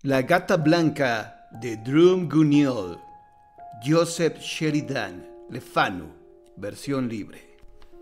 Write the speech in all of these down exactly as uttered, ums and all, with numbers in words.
La gata blanca de Drumgoonill, Joseph Sheridan Le Fanu, versión libre.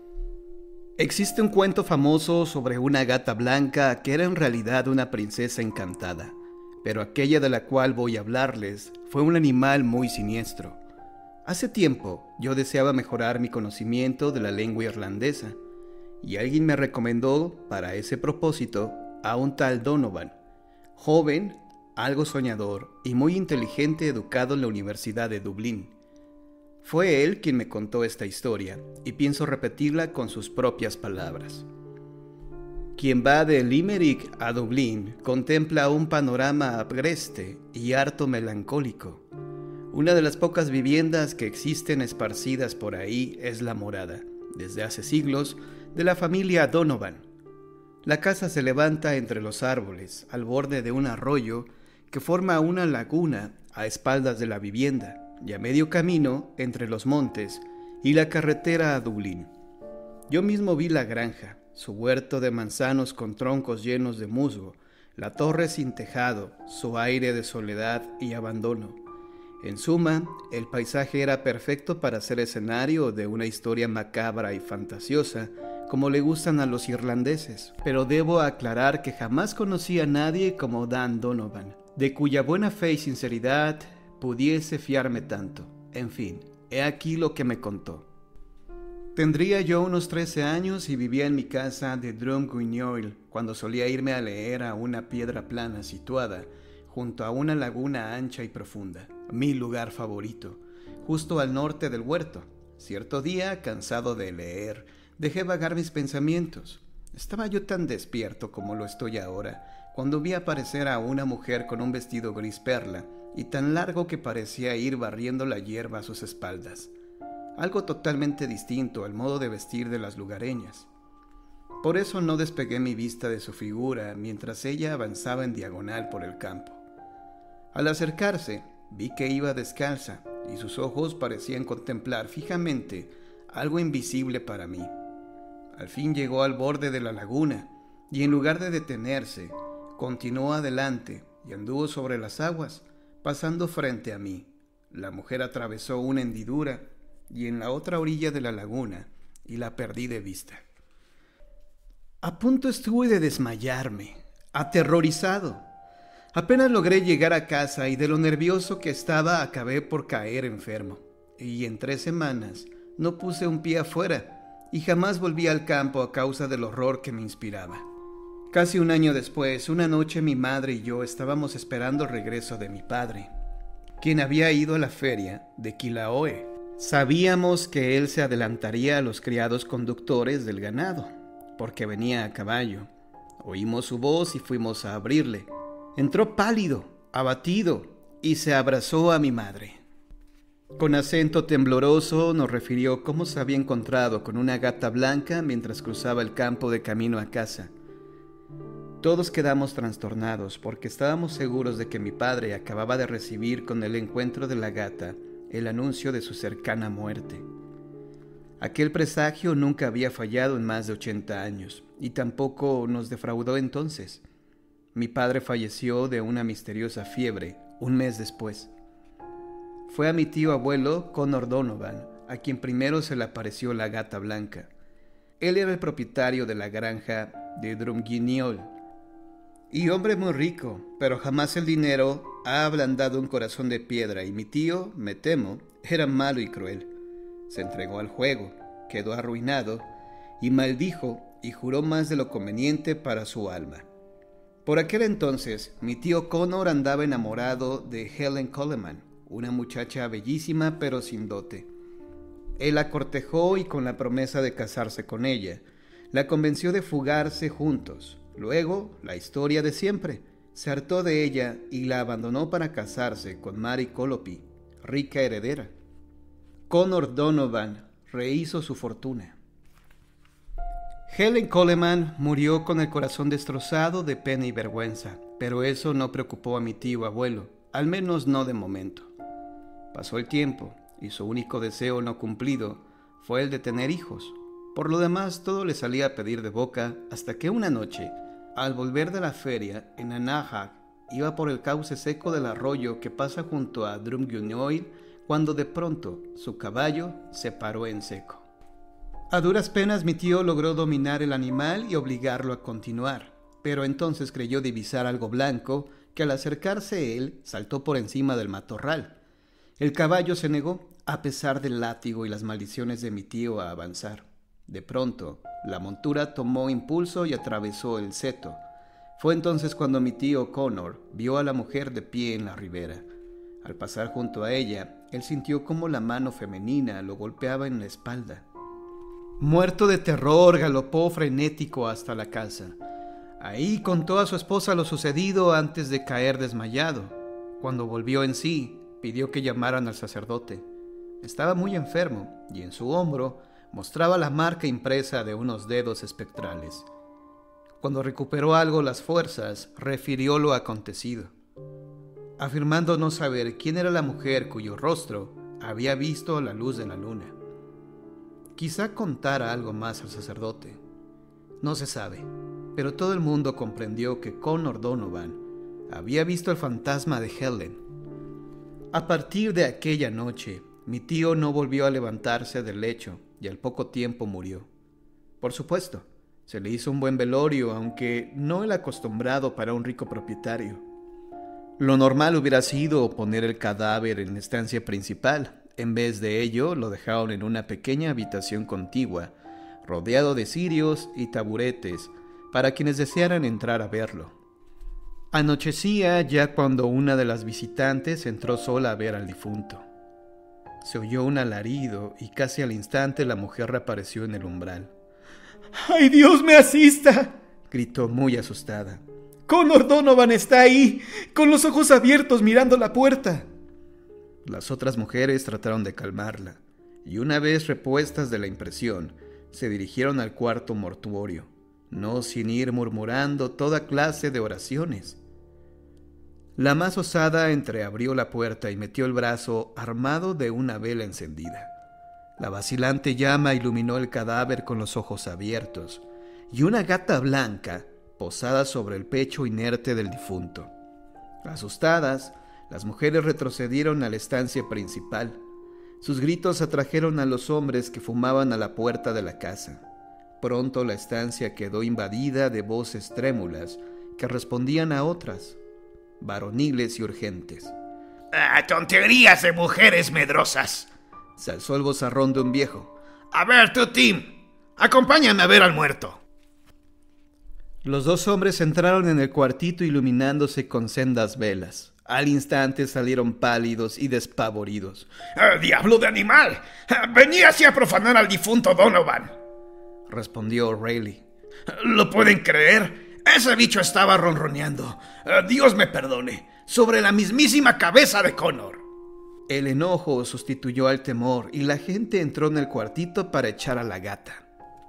Existe un cuento famoso sobre una gata blanca que era en realidad una princesa encantada, pero aquella de la cual voy a hablarles fue un animal muy siniestro. Hace tiempo yo deseaba mejorar mi conocimiento de la lengua irlandesa, y alguien me recomendó para ese propósito a un tal Donovan, joven, algo soñador y muy inteligente educado en la Universidad de Dublín. Fue él quien me contó esta historia y pienso repetirla con sus propias palabras. Quien va de Limerick a Dublín contempla un panorama agreste y harto melancólico. Una de las pocas viviendas que existen esparcidas por ahí es la morada, desde hace siglos, de la familia Donovan. La casa se levanta entre los árboles, al borde de un arroyo que forma una laguna a espaldas de la vivienda y a medio camino entre los montes y la carretera a Dublín. Yo mismo vi la granja, su huerto de manzanos con troncos llenos de musgo, la torre sin tejado, su aire de soledad y abandono. En suma, el paisaje era perfecto para ser escenario de una historia macabra y fantasiosa, como le gustan a los irlandeses. Pero debo aclarar que jamás conocí a nadie como Dan Donovan, de cuya buena fe y sinceridad pudiese fiarme tanto. En fin, he aquí lo que me contó. Tendría yo unos trece años y vivía en mi casa de Drumgoonill cuando solía irme a leer a una piedra plana situada junto a una laguna ancha y profunda, mi lugar favorito, justo al norte del huerto. Cierto día, cansado de leer, dejé vagar mis pensamientos. Estaba yo tan despierto como lo estoy ahora, cuando vi aparecer a una mujer con un vestido gris perla y tan largo que parecía ir barriendo la hierba a sus espaldas. Algo totalmente distinto al modo de vestir de las lugareñas. Por eso no despegué mi vista de su figura mientras ella avanzaba en diagonal por el campo. Al acercarse, vi que iba descalza y sus ojos parecían contemplar fijamente algo invisible para mí. Al fin llegó al borde de la laguna y en lugar de detenerse, continuó adelante y anduvo sobre las aguas, pasando frente a mí. La mujer atravesó una hendidura y en la otra orilla de la laguna y la perdí de vista. A punto estuve de desmayarme, aterrorizado. Apenas logré llegar a casa y de lo nervioso que estaba acabé por caer enfermo. Y en tres semanas no puse un pie afuera y jamás volví al campo a causa del horror que me inspiraba. Casi un año después, una noche mi madre y yo estábamos esperando el regreso de mi padre, quien había ido a la feria de Killaloe. Sabíamos que él se adelantaría a los criados conductores del ganado, porque venía a caballo. Oímos su voz y fuimos a abrirle. Entró pálido, abatido, y se abrazó a mi madre. Con acento tembloroso nos refirió cómo se había encontrado con una gata blanca mientras cruzaba el campo de camino a casa. Todos quedamos trastornados porque estábamos seguros de que mi padre acababa de recibir con el encuentro de la gata el anuncio de su cercana muerte. Aquel presagio nunca había fallado en más de ochenta años y tampoco nos defraudó entonces. Mi padre falleció de una misteriosa fiebre un mes después. Fue a mi tío abuelo Conor Donovan, a quien primero se le apareció la gata blanca. Él era el propietario de la granja de Drumgoonill y hombre muy rico, pero jamás el dinero ha ablandado un corazón de piedra y mi tío, me temo, era malo y cruel. Se entregó al juego, quedó arruinado y maldijo y juró más de lo conveniente para su alma. Por aquel entonces, mi tío Conor andaba enamorado de Helen Coleman, una muchacha bellísima pero sin dote. Él la cortejó y con la promesa de casarse con ella, la convenció de fugarse juntos. Luego, la historia de siempre, se hartó de ella y la abandonó para casarse con Mary Colopy, rica heredera. Conor Donovan rehizo su fortuna. Helen Coleman murió con el corazón destrozado de pena y vergüenza, pero eso no preocupó a mi tío abuelo, al menos no de momento. Pasó el tiempo y su único deseo no cumplido fue el de tener hijos. Por lo demás, todo le salía a pedir de boca hasta que una noche, al volver de la feria en Anaheim, iba por el cauce seco del arroyo que pasa junto a Drumgunioil cuando de pronto su caballo se paró en seco. A duras penas mi tío logró dominar el animal y obligarlo a continuar, pero entonces creyó divisar algo blanco que al acercarse él saltó por encima del matorral. El caballo se negó, a pesar del látigo y las maldiciones de mi tío, a avanzar. De pronto, la montura tomó impulso y atravesó el seto. Fue entonces cuando mi tío Connor vio a la mujer de pie en la ribera. Al pasar junto a ella, él sintió como la mano femenina lo golpeaba en la espalda. Muerto de terror, galopó frenético hasta la casa. Ahí contó a su esposa lo sucedido antes de caer desmayado. Cuando volvió en sí, pidió que llamaran al sacerdote. Estaba muy enfermo y en su hombro mostraba la marca impresa de unos dedos espectrales. Cuando recuperó algo las fuerzas, refirió lo acontecido, afirmando no saber quién era la mujer cuyo rostro había visto la luz de la luna. Quizá contara algo más al sacerdote. No se sabe, pero todo el mundo comprendió que Connor Donovan había visto el fantasma de Helen. A partir de aquella noche, mi tío no volvió a levantarse del lecho y al poco tiempo murió. Por supuesto, se le hizo un buen velorio, aunque no el acostumbrado para un rico propietario. Lo normal hubiera sido poner el cadáver en la estancia principal. En vez de ello, lo dejaron en una pequeña habitación contigua, rodeado de cirios y taburetes, para quienes desearan entrar a verlo. Anochecía ya cuando una de las visitantes entró sola a ver al difunto. Se oyó un alarido y casi al instante la mujer reapareció en el umbral. ¡Ay, Dios me asista!, gritó muy asustada. Connor Donovan está ahí, con los ojos abiertos mirando la puerta. Las otras mujeres trataron de calmarla, y una vez repuestas de la impresión, se dirigieron al cuarto mortuorio, no sin ir murmurando toda clase de oraciones. La más osada entreabrió la puerta y metió el brazo armado de una vela encendida. La vacilante llama iluminó el cadáver con los ojos abiertos, y una gata blanca posada sobre el pecho inerte del difunto. Asustadas, las mujeres retrocedieron a la estancia principal. Sus gritos atrajeron a los hombres que fumaban a la puerta de la casa. Pronto la estancia quedó invadida de voces trémulas que respondían a otras, varoniles y urgentes. ¡Ah, tonterías de mujeres medrosas!, se alzó el vozarrón de un viejo. A ver, tú, Tim, acompáñame a ver al muerto. Los dos hombres entraron en el cuartito iluminándose con sendas velas. Al instante salieron pálidos y despavoridos. ¡Ah, diablo de animal! Venía así a profanar al difunto Donovan, respondió O'Reilly. ¿Lo pueden creer? Ese bicho estaba ronroneando, Dios me perdone, sobre la mismísima cabeza de Connor. El enojo sustituyó al temor y la gente entró en el cuartito para echar a la gata.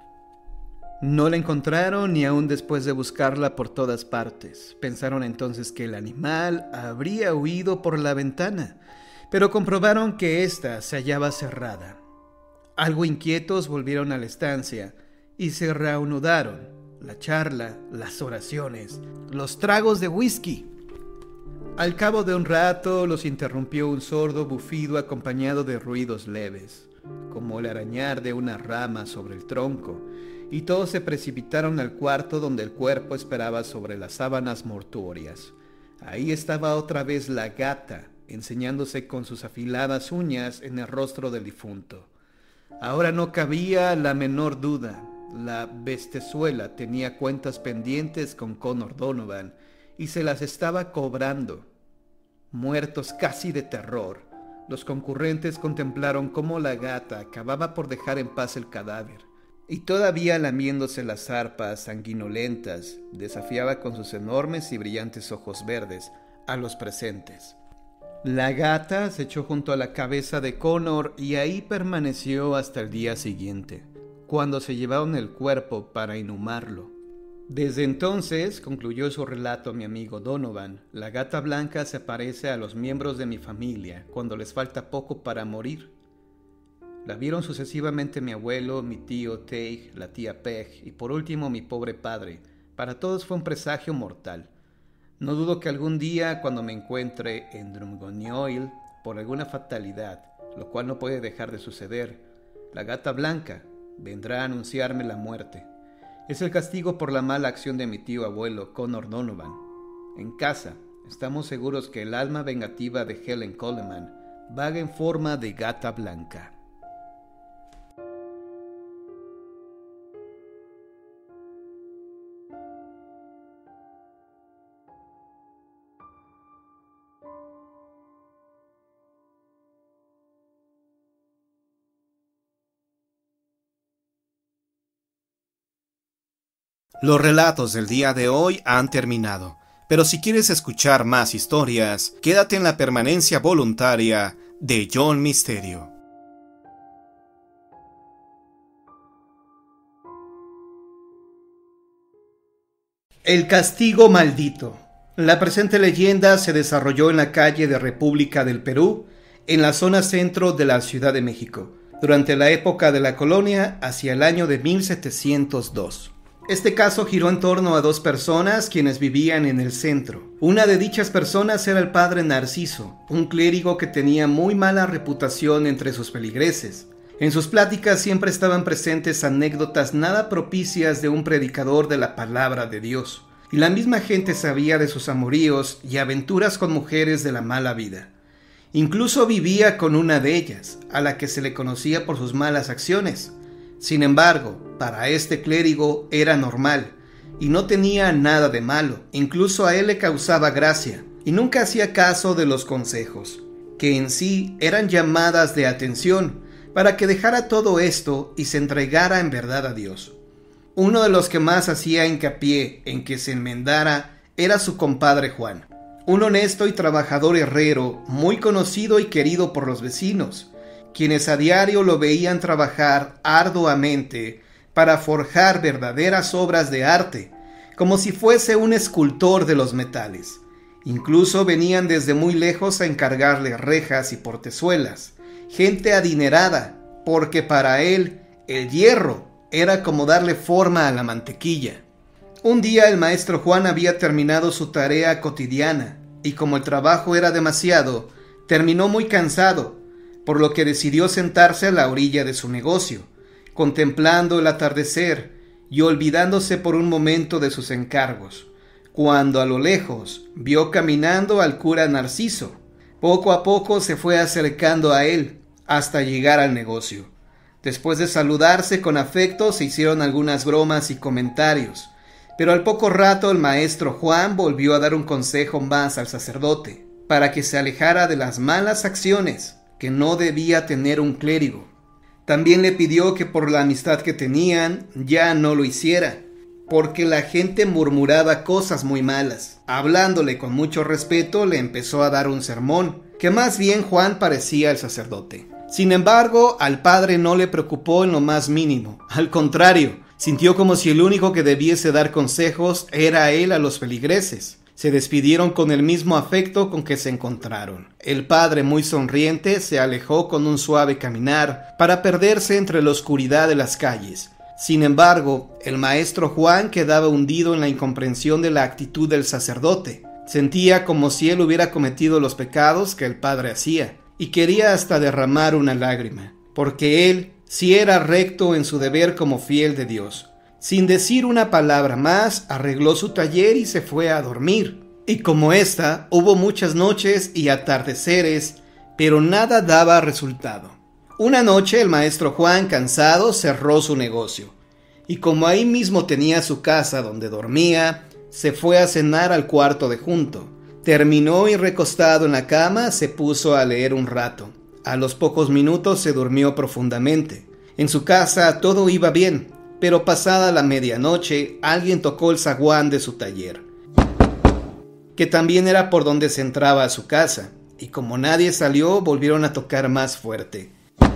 No la encontraron ni aún después de buscarla por todas partes. Pensaron entonces que el animal habría huido por la ventana, pero comprobaron que ésta se hallaba cerrada. Algo inquietos volvieron a la estancia y se reanudaron la charla, las oraciones, los tragos de whisky. Al cabo de un rato los interrumpió un sordo bufido acompañado de ruidos leves, como el arañar de una rama sobre el tronco, y todos se precipitaron al cuarto donde el cuerpo esperaba sobre las sábanas mortuorias. Ahí estaba otra vez la gata, enseñándose con sus afiladas uñas en el rostro del difunto. Ahora no cabía la menor duda. La bestezuela tenía cuentas pendientes con Connor Donovan y se las estaba cobrando. Muertos casi de terror, los concurrentes contemplaron cómo la gata acababa por dejar en paz el cadáver y todavía lamiéndose las zarpas sanguinolentas, desafiaba con sus enormes y brillantes ojos verdes a los presentes. La gata se echó junto a la cabeza de Connor y ahí permaneció hasta el día siguiente, cuando se llevaron el cuerpo para inhumarlo. Desde entonces, concluyó su relato mi amigo Donovan, la gata blanca se parece a los miembros de mi familia cuando les falta poco para morir. La vieron sucesivamente mi abuelo, mi tío Teig, la tía Peg y por último mi pobre padre. Para todos fue un presagio mortal. No dudo que algún día, cuando me encuentre en Drumgoneoil, por alguna fatalidad, lo cual no puede dejar de suceder, la gata blanca vendrá a anunciarme la muerte. Es el castigo por la mala acción de mi tío abuelo Connor Donovan. En casa, estamos seguros que el alma vengativa de Helen Coleman vaga en forma de gata blanca. Los relatos del día de hoy han terminado, pero si quieres escuchar más historias, quédate en la permanencia voluntaria de John Misterio. El castigo maldito. La presente leyenda se desarrolló en la calle de República del Perú, en la zona centro de la Ciudad de México, durante la época de la colonia hacia el año de mil setecientos dos. Este caso giró en torno a dos personas quienes vivían en el centro. Una de dichas personas era el padre Narciso, un clérigo que tenía muy mala reputación entre sus feligreses. En sus pláticas siempre estaban presentes anécdotas nada propicias de un predicador de la palabra de Dios, y la misma gente sabía de sus amoríos y aventuras con mujeres de la mala vida. Incluso vivía con una de ellas, a la que se le conocía por sus malas acciones. Sin embargo, para este clérigo era normal, y no tenía nada de malo. Incluso a él le causaba gracia, y nunca hacía caso de los consejos, que en sí eran llamadas de atención, para que dejara todo esto y se entregara en verdad a Dios. Uno de los que más hacía hincapié en que se enmendara era su compadre Juan, un honesto y trabajador herrero, muy conocido y querido por los vecinos, quienes a diario lo veían trabajar arduamente para forjar verdaderas obras de arte, como si fuese un escultor de los metales. Incluso venían desde muy lejos a encargarle rejas y portezuelas, gente adinerada, porque para él el hierro era como darle forma a la mantequilla. Un día el maestro Juan había terminado su tarea cotidiana, y como el trabajo era demasiado, terminó muy cansado, por lo que decidió sentarse a la orilla de su negocio, contemplando el atardecer y olvidándose por un momento de sus encargos, cuando a lo lejos vio caminando al cura Narciso. Poco a poco se fue acercando a él hasta llegar al negocio. Después de saludarse con afecto se hicieron algunas bromas y comentarios, pero al poco rato el maestro Juan volvió a dar un consejo más al sacerdote, para que se alejara de las malas acciones que no debía tener un clérigo. También le pidió que por la amistad que tenían ya no lo hiciera, porque la gente murmuraba cosas muy malas. Hablándole con mucho respeto, le empezó a dar un sermón, que más bien Juan parecía el sacerdote. Sin embargo, al padre no le preocupó en lo más mínimo. Al contrario, sintió como si el único que debiese dar consejos era él a los feligreses. Se despidieron con el mismo afecto con que se encontraron. El padre, muy sonriente, se alejó con un suave caminar para perderse entre la oscuridad de las calles. Sin embargo, el maestro Juan quedaba hundido en la incomprensión de la actitud del sacerdote. Sentía como si él hubiera cometido los pecados que el padre hacía, y quería hasta derramar una lágrima, porque él sí era recto en su deber como fiel de Dios. Sin decir una palabra más, arregló su taller y se fue a dormir. Y como esta, hubo muchas noches y atardeceres, pero nada daba resultado. Una noche el maestro Juan, cansado, cerró su negocio, y como ahí mismo tenía su casa donde dormía, se fue a cenar al cuarto de junto. Terminó y recostado en la cama, se puso a leer un rato. A los pocos minutos se durmió profundamente. En su casa todo iba bien, pero pasada la medianoche, alguien tocó el zaguán de su taller, que también era por donde se entraba a su casa, y como nadie salió, volvieron a tocar más fuerte.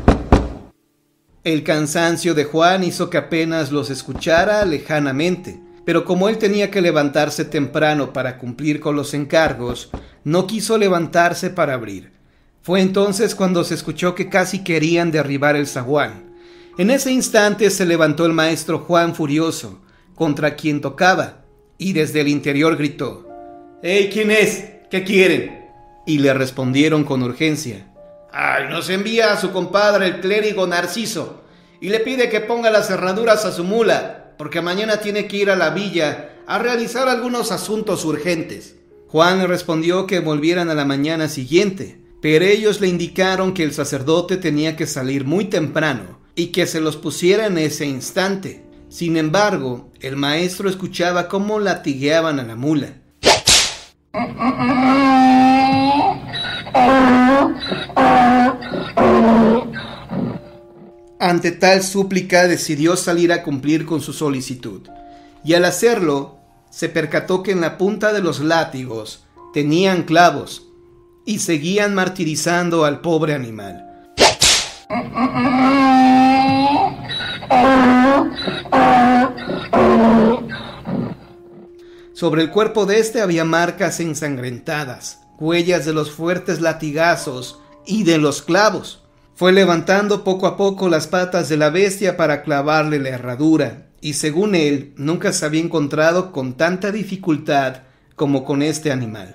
El cansancio de Juan hizo que apenas los escuchara lejanamente, pero como él tenía que levantarse temprano para cumplir con los encargos, no quiso levantarse para abrir. Fue entonces cuando se escuchó que casi querían derribar el zaguán. En ese instante se levantó el maestro Juan furioso, contra quien tocaba, y desde el interior gritó: «Hey, ¿quién es? ¿Qué quieren?». Y le respondieron con urgencia: «Ay, nos envía a su compadre el clérigo Narciso y le pide que ponga las cerraduras a su mula, porque mañana tiene que ir a la villa a realizar algunos asuntos urgentes». Juan le respondió que volvieran a la mañana siguiente, pero ellos le indicaron que el sacerdote tenía que salir muy temprano y que se los pusiera en ese instante. Sin embargo, el maestro escuchaba cómo latigueaban a la mula. Ante tal súplica decidió salir a cumplir con su solicitud, y al hacerlo se percató que en la punta de los látigos tenían clavos y seguían martirizando al pobre animal. Sobre el cuerpo de este había marcas ensangrentadas, huellas de los fuertes latigazos y de los clavos. Fue levantando poco a poco las patas de la bestia para clavarle la herradura, y según él, nunca se había encontrado con tanta dificultad como con este animal.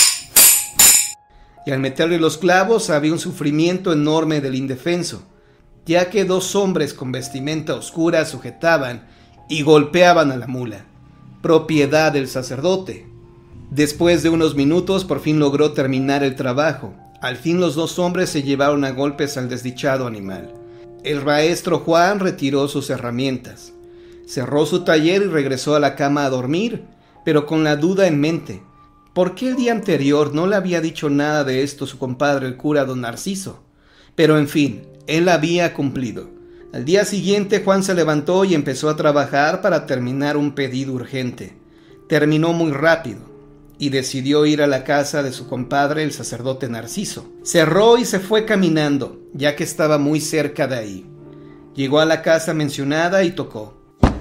Y al meterle los clavos había un sufrimiento enorme del indefenso, ya que dos hombres con vestimenta oscura sujetaban y golpeaban a la mula, propiedad del sacerdote. Después de unos minutos por fin logró terminar el trabajo. Al fin los dos hombres se llevaron a golpes al desdichado animal. El maestro Juan retiró sus herramientas, cerró su taller y regresó a la cama a dormir, pero con la duda en mente. ¿Por qué el día anterior no le había dicho nada de esto su compadre el cura don Narciso? Pero en fin, él había cumplido. Al día siguiente Juan se levantó y empezó a trabajar para terminar un pedido urgente. Terminó muy rápido y decidió ir a la casa de su compadre el sacerdote Narciso. Cerró y se fue caminando, ya que estaba muy cerca de ahí. Llegó a la casa mencionada y tocó.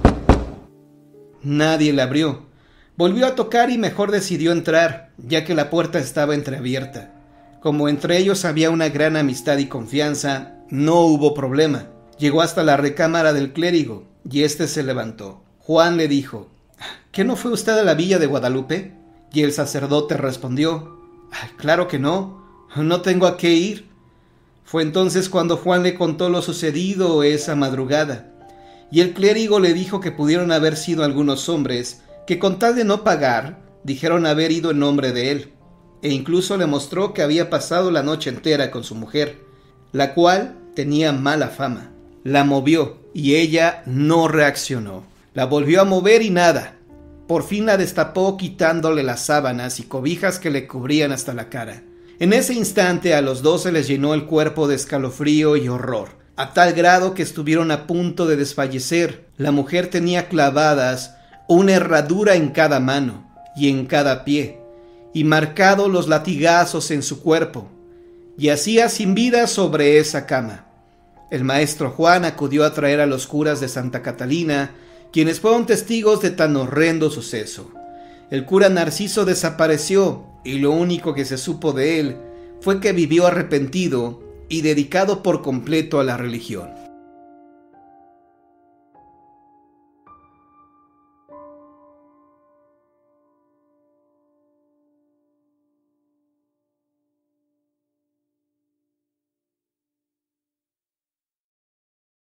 Nadie le abrió. Volvió a tocar y mejor decidió entrar, ya que la puerta estaba entreabierta. Como entre ellos había una gran amistad y confianza, no hubo problema. Llegó hasta la recámara del clérigo, y éste se levantó. Juan le dijo: ¿Qué no fue usted a la villa de Guadalupe? Y el sacerdote respondió: Claro que no, no tengo a qué ir. Fue entonces cuando Juan le contó lo sucedido esa madrugada, y el clérigo le dijo que pudieron haber sido algunos hombres que con tal de no pagar, dijeron haber ido en nombre de él, e incluso le mostró que había pasado la noche entera con su mujer, la cual tenía mala fama. La movió y ella no reaccionó. La volvió a mover y nada. Por fin la destapó quitándole las sábanas y cobijas que le cubrían hasta la cara. En ese instante a los dos se les llenó el cuerpo de escalofrío y horror, a tal grado que estuvieron a punto de desfallecer. La mujer tenía clavadas una herradura en cada mano y en cada pie, y marcados los latigazos en su cuerpo. Yacía sin vida sobre esa cama. El maestro Juan acudió a traer a los curas de Santa Catalina, quienes fueron testigos de tan horrendo suceso. El cura Narciso desapareció, y lo único que se supo de él fue que vivió arrepentido y dedicado por completo a la religión.